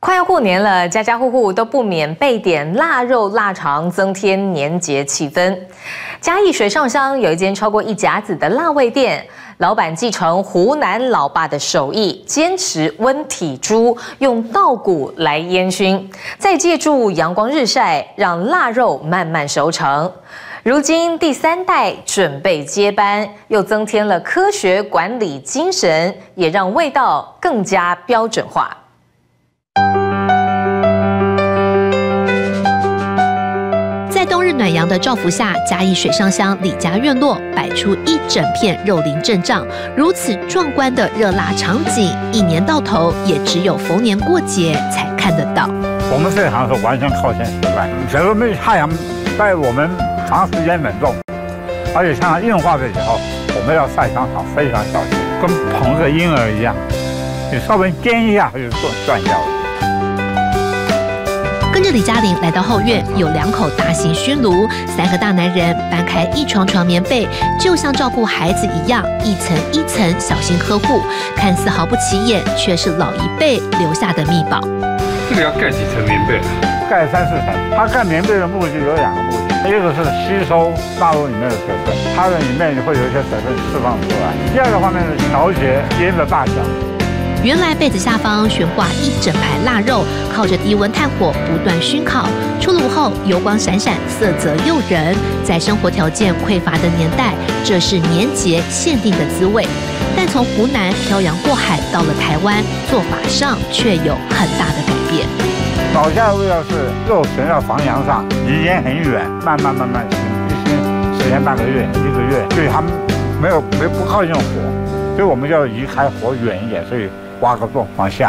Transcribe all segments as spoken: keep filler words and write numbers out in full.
快要过年了，家家户户都不免备点腊肉、腊肠，增添年节气氛。嘉义水上乡有一间超过一甲子的腊味店，老板继承湖南老爸的手艺，坚持温体猪，用稻谷来烟熏，再借助阳光日晒，让腊肉慢慢熟成。如今第三代准备接班，又增添了科学管理精神，也让味道更加标准化。 在冬日暖阳的照拂下，嘉义水上乡李家院落摆出一整片肉林阵仗，如此壮观的热腊场景，一年到头也只有逢年过节才看得到。 我们这行是完全靠天吃饭，假如没有太阳在我们长时间冷冻，而且像它硬化了以后，我们要晒伤场非常小心，跟捧个婴儿一样，你稍微颠一下它就断断掉了。 跟着李嘉玲来到后院，有两口大型熏炉，三个大男人搬开一床床棉被，就像照顾孩子一样，一层一层小心呵护，看似毫不起眼，却是老一辈留下的秘宝。 这个要盖几层棉被？ 盖三四层。它盖棉被的目的有两个目的，一个是吸收腊肉里面的水分，它的里面会有一些水分释放出来；第二个方面是调节烟的大小。 原来被子下方悬挂一整排腊肉，靠着低温炭火不断熏烤，出炉后油光闪闪，色泽诱人。在生活条件匮乏的年代，这是年节限定的滋味。但从湖南漂洋过海到了台湾，做法上却有很大的改变。 老家的味道是肉悬在房梁上，离烟很远，慢慢慢慢熏，一熏十天半个月、一个月，所以他们没有没不靠近火，所以我们要移开火远一点，所以。 挖个洞往下，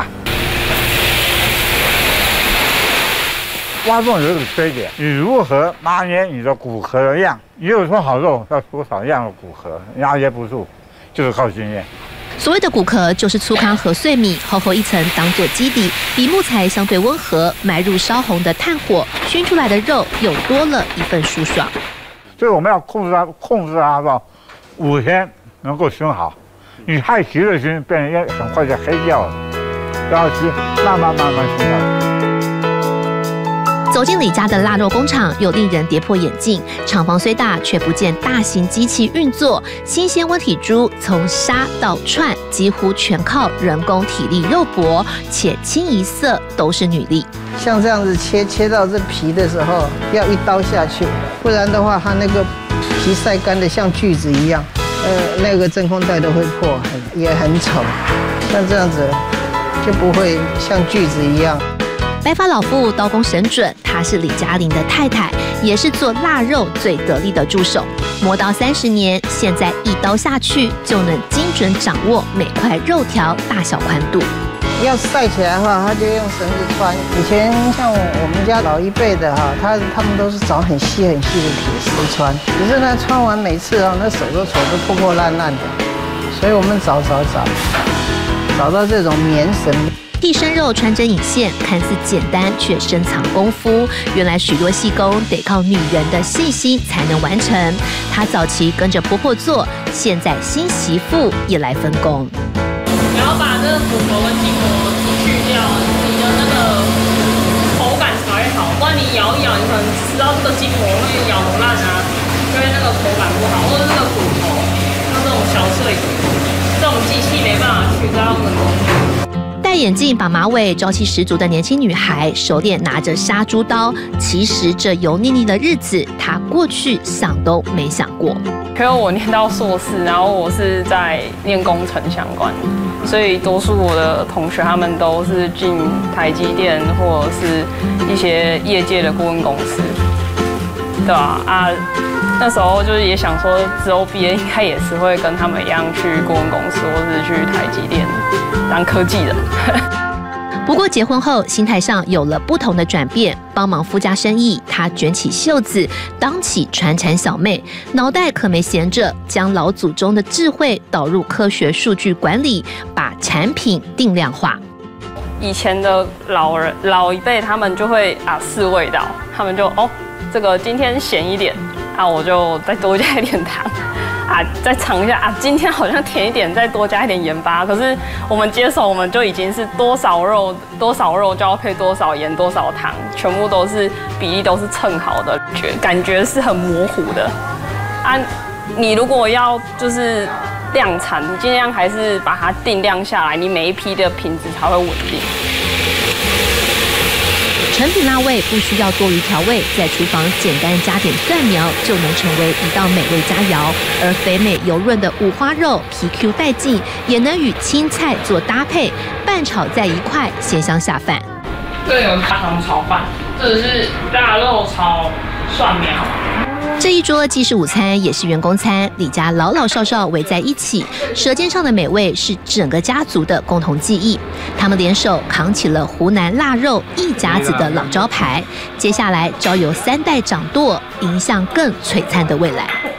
挖洞有一个缺点，你如何拿捏你的骨壳的样？你有多少肉要多少样的骨壳，拿捏不住，就是靠经验。 所谓的骨壳就是粗糠和碎米，厚厚一层当做基底，比木材相对温和，埋入烧红的炭火，熏出来的肉又多了一份舒爽。 所以我们要控制它，控制它到五天能够熏好。 你太急着熏，变成烟很快就黑掉了。要熏，慢慢慢慢熏到。 走进李家的腊肉工厂，又令人跌破眼镜。厂房虽大，却不见大型机器运作。新鲜温体猪从杀到串，几乎全靠人工体力肉搏，且清一色都是女力。 像这样子切切到这皮的时候，要一刀下去，不然的话，它那个皮晒干的像锯子一样。 呃，那个真空袋都会破，很也很丑。像这样子就不会像锯子一样。 白发老妇刀工神准，她是李嘉玲的太太，也是做腊肉最得力的助手。磨刀三十年，现在一刀下去就能精准掌握每块肉条大小宽度。 要晒起来的话，他就用绳子穿。以前像我们家老一辈的哈，他他们都是找很细很细的铁丝穿。可是呢，穿完每次啊，那手都手都破破烂烂的。所以我们找找找，找到这种棉绳。 替身肉穿针引线，看似简单，却深藏功夫。原来许多细工得靠女人的细心才能完成。她早期跟着婆婆做，现在新媳妇也来分工。 你要把这个骨头跟筋膜去掉，你的那个口感才会好。不然你咬一咬，你可能吃到这个筋膜会咬不烂啊，因为那个口感不好，或者那个骨头像这种小碎骨，这种机器没办法去，这要人工去。 戴眼镜、绑马尾、朝气十足的年轻女孩，熟练拿着杀猪刀。其实这油腻腻的日子，她过去想都没想过。 因为我念到硕士，然后我是在念工程相关。 所以多数我的同学他们都是进台积电或者是一些业界的顾问公司，对吧？啊，那时候就是也想说，之后毕业应该也是会跟他们一样去顾问公司，或是去台积电当科技人。 不过结婚后，心态上有了不同的转变。帮忙夫家生意，她卷起袖子，当起传产小妹，脑袋可没闲着，将老祖宗的智慧导入科学数据管理，把产品定量化。 以前的老人老一辈，他们就会啊试味道，他们就哦，这个今天咸一点啊，我就再多加一点糖。 啊，再尝一下啊，今天好像甜一点，再多加一点盐巴。可是我们接手，我们就已经是多少肉多少肉就要配多少盐多少糖，全部都是比例都是称好的，觉感觉是很模糊的。啊，你如果要就是量产，你尽量还是把它定量下来，你每一批的品质才会稳定。 成品辣味不需要多余调味，在厨房简单加点蒜苗就能成为一道美味佳肴。而肥美油润的五花肉皮 Q 带劲，也能与青菜做搭配，拌炒在一块，鲜香下饭。 这有大肠炒饭，这是大肉炒蒜苗。 这一桌既是午餐，也是员工餐，李家老老少少围在一起，舌尖上的美味是整个家族的共同记忆。他们联手扛起了湖南腊肉一家子的老招牌，接下来交由三代掌舵，迎向更璀璨的未来。